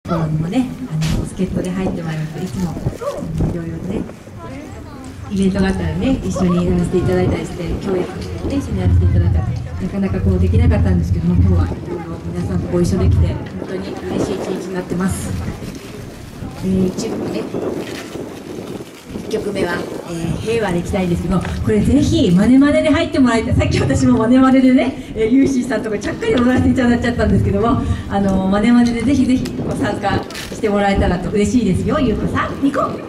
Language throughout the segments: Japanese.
頃にもね助っ人で入ってまいります。いつもいろいろねイベントがあったらね一緒にやらせていただいたりして教育をね一緒にやらせていただいたりなかなかこうできなかったんですけども、今日はいろいろ皆さんとご一緒できて本当に嬉しい一日になってます。1部ね1曲目は、平和でいきたいんですけど、これぜひマネマネで入ってもらいたい。さっき私もマネマネでね、ユーシーさんとかちゃっかり踊らせていただいちゃったんですけども、マネマネでぜひぜひご参加してもらえたらと嬉しいですよ。ゆうこさんニコはい、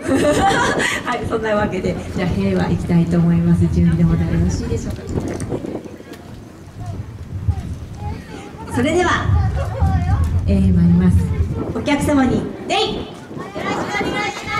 そんなわけでじゃあ平和いきたいと思います。準備のほどよろしいでしょうか。それでは、参ります。お客様にデイよろしくお願いします。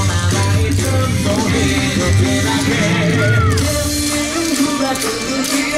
Thank you.